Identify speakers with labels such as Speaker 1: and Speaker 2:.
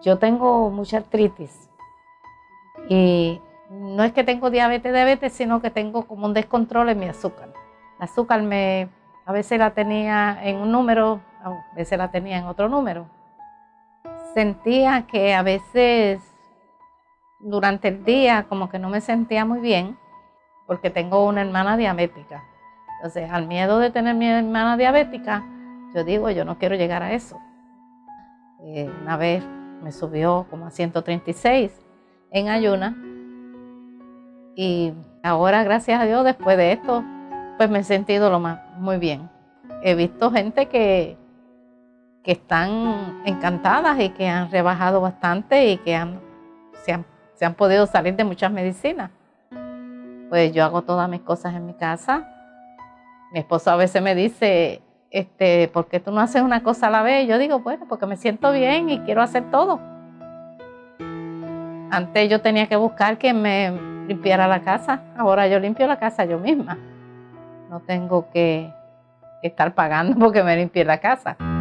Speaker 1: Yo tengo mucha artritis y no es que tengo diabetes, sino que tengo como un descontrol en mi azúcar. El azúcar a veces la tenía en un número, a veces la tenía en otro número. Sentía que a veces durante el día como que no me sentía muy bien porque tengo una hermana diabética. Entonces, al miedo de tener mi hermana diabética, yo digo, yo no quiero llegar a eso. Una vez me subió como a 136 en ayuna y ahora, gracias a Dios, después de esto, pues me he sentido muy bien. He visto gente que están encantadas y que han rebajado bastante y que se han podido salir de muchas medicinas. Pues yo hago todas mis cosas en mi casa. Mi esposo a veces me dice, ¿por qué tú no haces una cosa a la vez? Yo digo, bueno, porque me siento bien y quiero hacer todo. Antes yo tenía que buscar quien me limpiara la casa. Ahora yo limpio la casa yo misma. No tengo que estar pagando porque me limpie la casa.